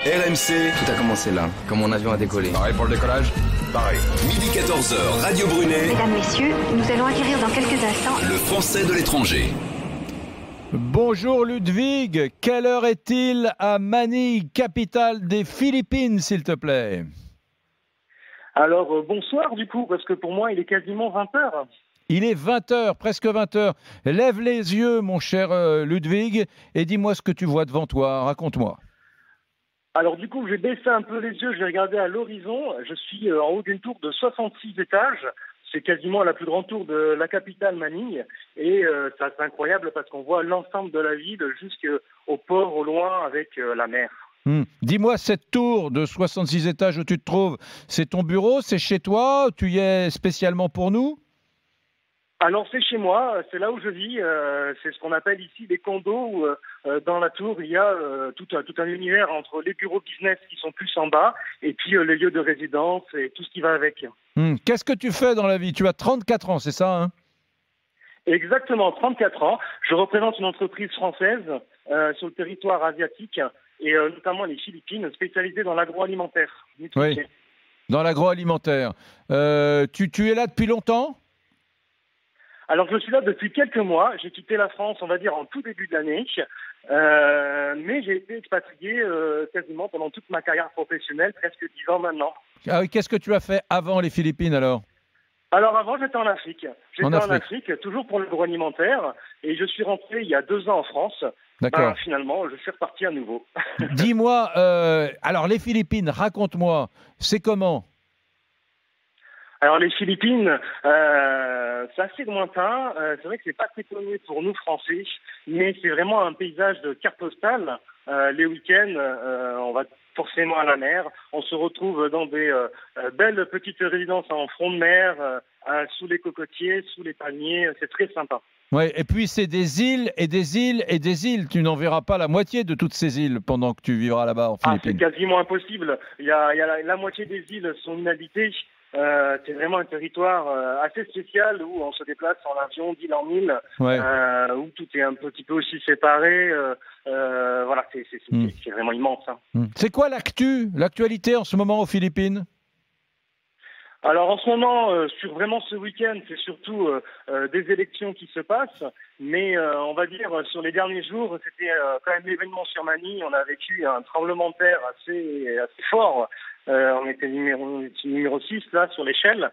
RMC, Tout a commencé là, quand mon avion a décollé. Pareil pour le décollage? Pareil. midi 14h, Radio Brunet, Mesdames, Messieurs, nous allons acquérir dans quelques instants le français de l'étranger. Bonjour Ludwig, quelle heure est-il à Manille, capitale des Philippines, s'il te plaît? Alors, bonsoir du coup, parce que pour moi, il est quasiment 20h. Il est 20h, presque 20h. Lève les yeux, mon cher Ludwig, et dis-moi ce que tu vois devant toi, raconte-moi. Alors du coup, j'ai baissé un peu les yeux, j'ai regardé à l'horizon. Je suis en haut d'une tour de 66 étages. C'est quasiment la plus grande tour de la capitale Manille. Et ça, c'est incroyable parce qu'on voit l'ensemble de la ville jusqu'au port au loin avec la mer. Dis-moi, cette tour de 66 étages où tu te trouves, c'est ton bureau, c'est chez toi, tu y es spécialement pour nous? Alors c'est chez moi, c'est là où je vis, c'est ce qu'on appelle ici des condos où dans la tour il y a tout un univers entre les bureaux business qui sont plus en bas et puis les lieux de résidence et tout ce qui va avec. Qu'est-ce que tu fais dans la vie? Tu as 34 ans, c'est ça, hein? Exactement, 34 ans. Je représente une entreprise française sur le territoire asiatique et notamment les Philippines, spécialisée dans l'agroalimentaire. Oui, dans l'agroalimentaire. Tu es là depuis longtemps? Alors je suis là depuis quelques mois, j'ai quitté la France, on va dire, en tout début de l'année, mais j'ai été expatrié quasiment pendant toute ma carrière professionnelle, presque 10 ans maintenant. Ah oui, qu'est-ce que tu as fait avant les Philippines alors? Alors avant, j'étais en Afrique. En Afrique, toujours pour l'agroalimentaire, et je suis rentré il y a 2 ans en France. D'accord. Finalement, je suis reparti à nouveau. Dis-moi, alors les Philippines, raconte-moi, c'est comment? Alors les Philippines, c'est assez lointain. C'est vrai que c'est pas très connu pour nous Français, mais c'est vraiment un paysage de carte postale. Les week-ends, on va forcément à la mer. On se retrouve dans des belles petites résidences en front de mer, sous les cocotiers, sous les palmiers. C'est très sympa. Ouais, et puis c'est des îles et des îles et des îles. Tu n'en verras pas la moitié de toutes ces îles pendant que tu vivras là-bas en Philippines. C'est quasiment impossible. Il y a la moitié des îles sont inhabitées. C'est vraiment un territoire assez spécial où on se déplace en avion d'île en île, où tout est un petit peu aussi séparé. Voilà, c'est vraiment immense. Hein. C'est quoi l'actualité en ce moment aux Philippines? Alors en ce moment, sur vraiment ce week-end, c'est surtout des élections qui se passent, mais on va dire sur les derniers jours, c'était quand même l'événement sur Manille. On a vécu un tremblement de terre assez fort. On était numéro 6 là sur l'échelle.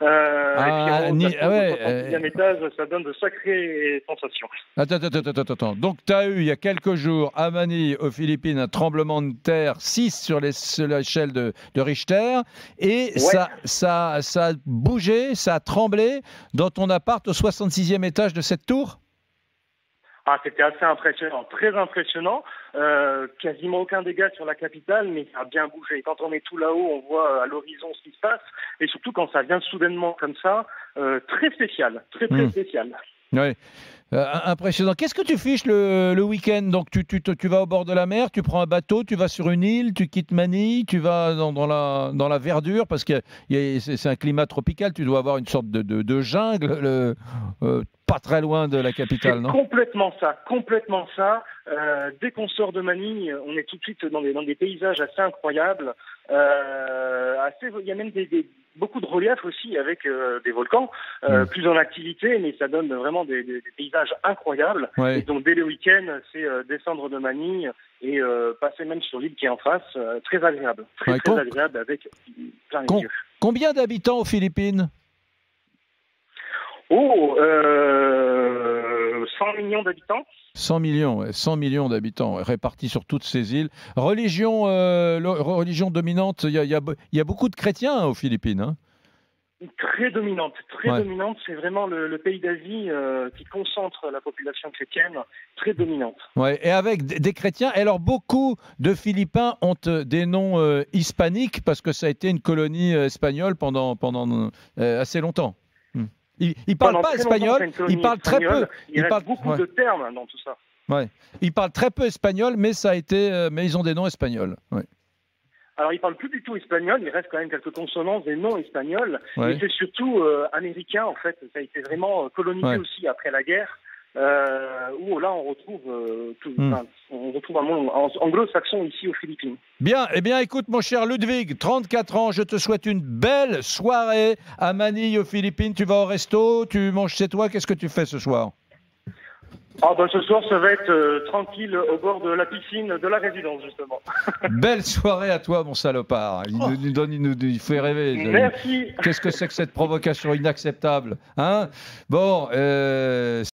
Deuxième étage, ça donne de sacrées sensations. Attends. Donc, tu as eu, il y a quelques jours, à Manille, aux Philippines, un tremblement de terre 6 sur l'échelle de Richter. Et ça a bougé, ça a tremblé dans ton appart au 66e étage de cette tour? C'était assez impressionnant, très impressionnant. Quasiment aucun dégât sur la capitale, mais ça a bien bougé. Quand on est tout là-haut, on voit à l'horizon ce qui se passe. Et surtout quand ça vient soudainement comme ça, très spécial, très spécial. Oui, impressionnant. Qu'est-ce que tu fiches le week-end? Donc tu vas au bord de la mer, tu prends un bateau, tu vas sur une île, tu quittes Manille, tu vas dans la verdure, parce que c'est un climat tropical, tu dois avoir une sorte de jungle, pas très loin de la capitale, non? Complètement ça. Dès qu'on sort de Manille, on est tout de suite dans des paysages assez incroyables. Il y a même beaucoup de relief aussi avec des volcans, plus en activité, mais ça donne vraiment des paysages incroyables. Ouais. Et donc dès le week-end, c'est descendre de Manille et passer même sur l'île qui est en face, très agréable, très agréable avec plein les yeux. Combien d'habitants aux Philippines? 100 millions d'habitants. 100 millions d'habitants répartis sur toutes ces îles. Religion dominante, il y a beaucoup de chrétiens aux Philippines, hein? Très dominante. C'est vraiment le pays d'Asie qui concentre la population chrétienne, très dominante. Ouais, et avec des chrétiens. Et alors, beaucoup de Philippins ont des noms hispaniques parce que ça a été une colonie espagnole pendant assez longtemps. Ils ne parlent pas espagnol, ils parlent très peu. Il reste beaucoup de termes dans tout ça. Ouais. Ils parlent très peu espagnol, mais ils ont des noms espagnols. Ouais. Alors, ils ne parlent plus du tout espagnol, il reste quand même quelques consonances des noms espagnols. Ouais. Et c'est surtout américain, en fait. Ça a été vraiment colonisé aussi après la guerre. où là on retrouve on retrouve un monde anglo-saxon ici aux Philippines. Bien, eh bien écoute mon cher Ludwig, 34 ans, je te souhaite une belle soirée à Manille aux Philippines. Tu vas au resto, tu manges chez toi, qu'est-ce que tu fais ce soir? Ce soir, ça va être tranquille au bord de la piscine de la résidence, justement. Belle soirée à toi, mon salopard. Il fait rêver. Merci. Qu'est-ce que c'est que cette provocation inacceptable, hein? Bon,